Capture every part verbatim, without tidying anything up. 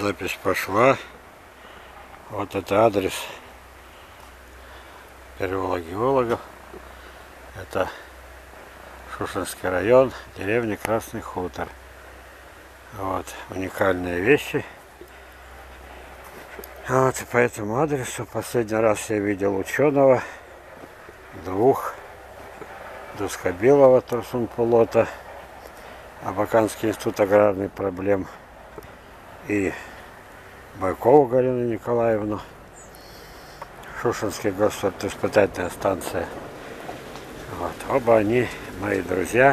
Запись пошла. Вот это адрес переулок геологов. Это Шушенский район, деревня Красный Хутор. Вот уникальные вещи. Вот и по этому адресу последний раз я видел ученого двух Дускобилова Турсунпулота, Абаканский институт аграрных проблем, и Байкову Галину Николаевну, Шушенский госиспытательная станция. Вот. Оба они мои друзья,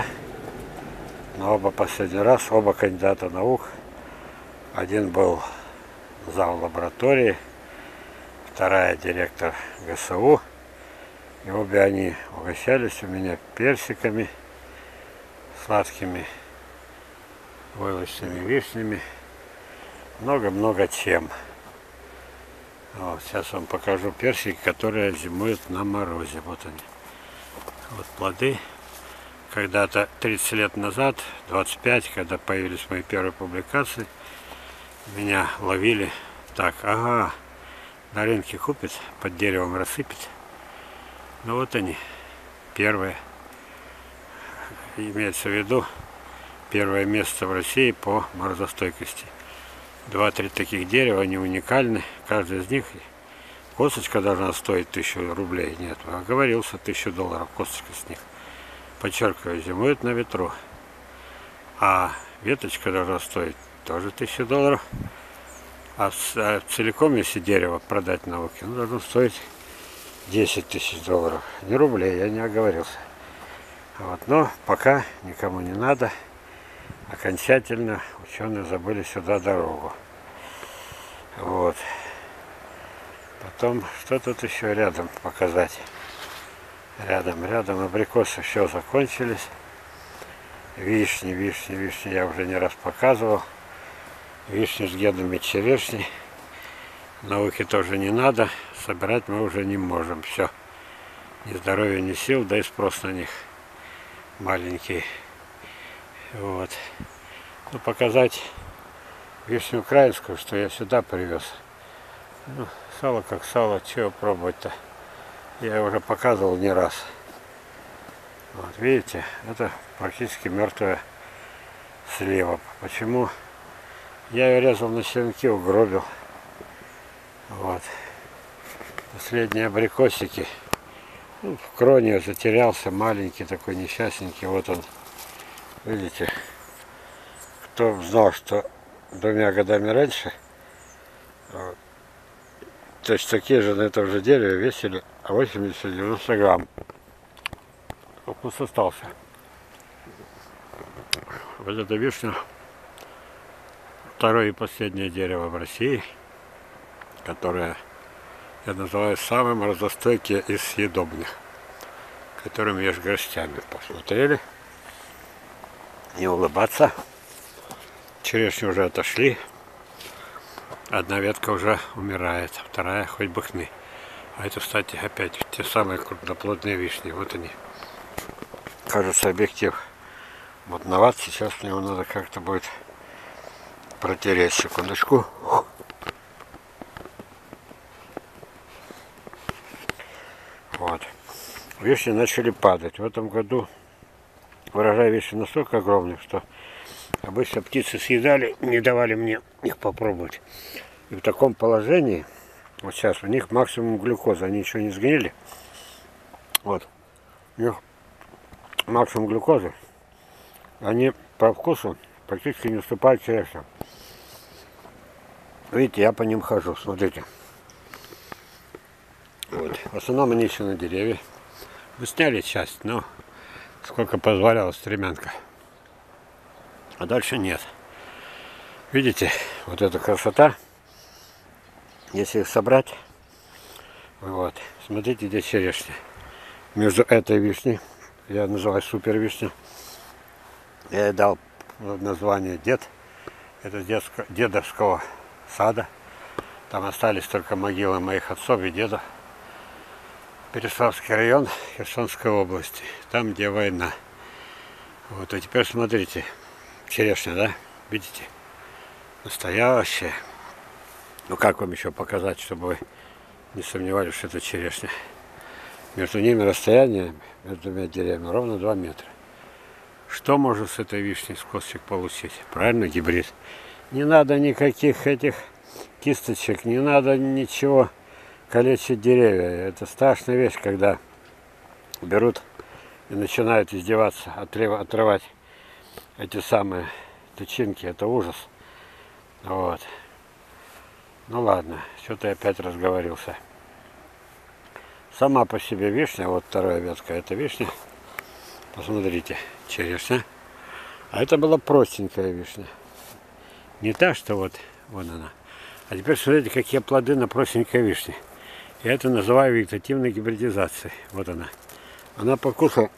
но оба последний раз, оба кандидата наук. Один был зав. Лаборатории, вторая директор ГСУ. И обе они угощались у меня персиками, сладкими войлочными вишнями, много-много чем. Вот, сейчас вам покажу персики, которые зимуют на морозе. Вот они. Вот плоды. Когда-то тридцать лет назад, двадцать пять, когда появились мои первые публикации, меня ловили так: ага, на рынке купит, под деревом рассыпет. Ну вот они, первые. Имеется в виду первое место в России по морозостойкости. Два-три таких дерева, они уникальны. Каждый из них, косточка должна стоить тысячу рублей. Нет, оговорился, тысячу долларов косточка с них. Подчеркиваю, зимует на ветру. А веточка должна стоить тоже тысячу долларов. А, а целиком, если дерево продать науке, ну, должно стоить десять тысяч долларов. Не рублей, я не оговорился. Вот, но пока никому не надо. Окончательно ученые забыли сюда дорогу. Вот. Потом, что тут еще рядом показать? Рядом, рядом абрикосы все закончились. Вишни, вишни, вишни я уже не раз показывал. Вишни с генами черешни. Науки тоже не надо. Собирать мы уже не можем. Все. Ни здоровья, ни сил, да и спрос на них маленький. Вот. Ну, показать вишню украинскую, что я сюда привез. Ну, сало как сало, чего пробовать-то? Я уже показывал не раз. Вот, видите, это практически мертвая слива. Почему? Я ее резал на черенки, угробил. Вот. Последние абрикосики. Ну, в кроне затерялся, маленький такой, несчастненький. Вот он. Видите, кто знал, что двумя годами раньше точно такие же на этом же дереве весили восемьдесят-девяносто грамм. Вкус остался. Вот эта вишня, второе и последнее дерево в России, которое я называю самым морозостойким из съедобных, которым ешь горстями. Посмотрели? Не улыбаться. Черешни уже отошли. Одна ветка уже умирает, вторая хоть бы хны. А это, кстати, опять те самые крупноплодные вишни. Вот они. Кажется, объектив мутноват. Сейчас мне его надо как-то будет протереть. Секундочку. Вот. Вишни начали падать. В этом году урожай вишни настолько огромный, что обычно птицы съедали, не давали мне их попробовать. И в таком положении, вот сейчас у них максимум глюкозы, они еще не сгнили. Вот. У них максимум глюкозы. Они по вкусу практически не уступают черешням. Видите, я по ним хожу, смотрите. Вот. В основном они еще на деревьях. Мы сняли часть, но сколько позволяла стремянка. А дальше нет. Видите, вот эта красота. Если их собрать, вот, смотрите, где черешня. Между этой вишней, я называю супер вишня, я ей дал название дед. Это детско, дедовского сада. Там остались только могилы моих отцов и деда. Переславский район Херсонской области. Там, где война. Вот, а теперь смотрите. Черешня, да? Видите? Настоящая. Ну как вам еще показать, чтобы вы не сомневались, что это черешня? Между ними расстояние, между двумя деревьями, ровно два метра. Что можно с этой вишней с косточек получить? Правильно, гибрид. Не надо никаких этих кисточек, не надо ничего калечить деревья. Это страшная вещь, когда берут и начинают издеваться, отрывать эти самые тычинки. Это ужас. Вот. Ну ладно, что-то я опять разговорился. Сама по себе вишня, вот вторая ветка, это вишня. Посмотрите, черешня. А это была простенькая вишня. Не та, что вот, вон она. А теперь смотрите, какие плоды на простенькой вишне. Я это называю вегетативной гибридизацией. Вот она. Она по вкусу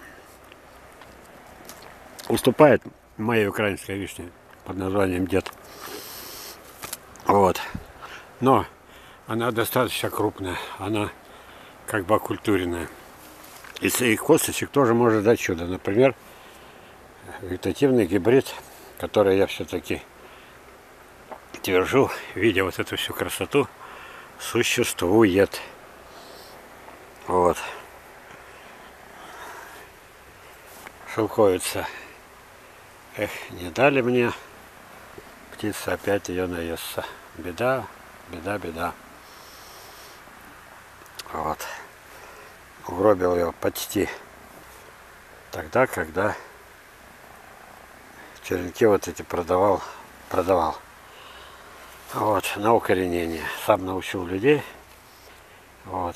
уступает моей украинской вишне под названием Дед. Вот. Но она достаточно крупная. Она как бы окультуренная. Из своих косточек тоже может дать чудо. Например, вегетативный гибрид, который я все-таки твержу, видя вот эту всю красоту, существует. Вот. Шелковица. Эх, не дали мне. Птица опять ее наестся. Беда, беда, беда. Вот. Угробил ее почти тогда, когда черенки вот эти продавал, продавал. Вот, на укоренение. Сам научил людей. Вот.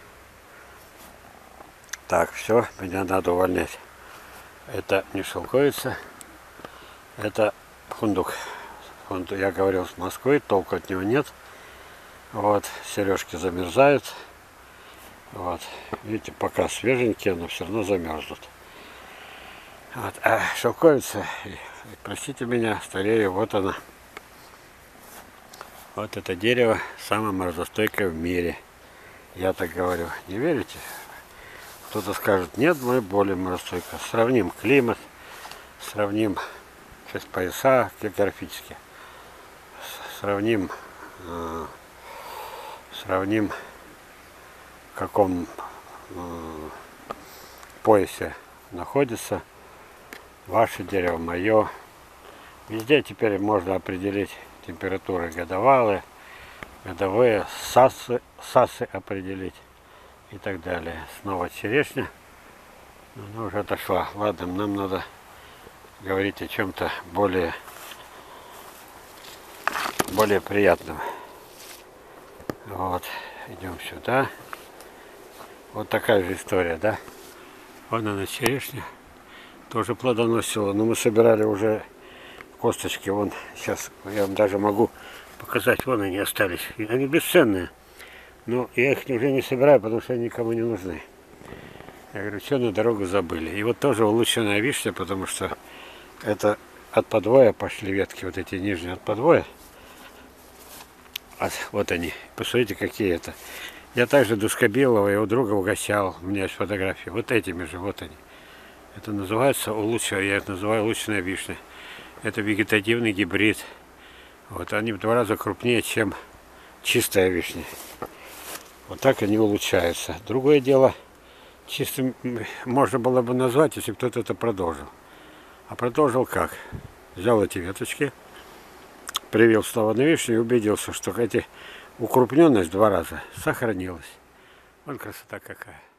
Так, все, меня надо увольнять. Это не шелковица, это фундук. Фундук. Я говорил с Москвы, толку от него нет. Вот, сережки замерзают. Вот, видите, пока свеженькие, но все равно замерзнут. Вот. А шелковица, простите меня, старею, вот она. Вот это дерево самое морозостойкое в мире. Я так говорю. Не верите? Кто-то скажет, нет, мы более морозостойко. Сравним климат, сравним сейчас пояса географические, сравним, э, сравним в каком э, поясе находится ваше дерево, мое. Везде теперь можно определить температуры годовалые, годовые, сасы, сасы определить и так далее. Снова черешня. Она уже отошла. Ладно, нам надо говорить о чем-то более, более приятном. Вот, идем сюда. Вот такая же история, да? Вон она черешня. Тоже плодоносила, но мы собирали уже косточки. Вон, сейчас я вам даже могу показать. Вон они остались. Они бесценные. Но я их уже не собираю, потому что они никому не нужны. Я говорю, что на дорогу забыли. И вот тоже улучшенная вишня, потому что это от подвоя пошли ветки, вот эти нижние от подвоя. От, вот они. Посмотрите, какие это. Я также дускобелого и у друга угощал. У меня есть фотографии. Вот этими же, вот они. Это называется улучшенная, я это называю улучшенная вишня. Это вегетативный гибрид. Вот они в два раза крупнее, чем чистая вишня. Вот так они улучшаются. Другое дело, чистым можно было бы назвать, если кто-то это продолжил. А продолжил как? Взял эти веточки, привил снова на вишню и убедился, что эти укрупненность в два раза сохранилась. Вот красота какая.